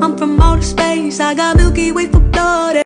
I'm from outer space, I got Milky Way for blood.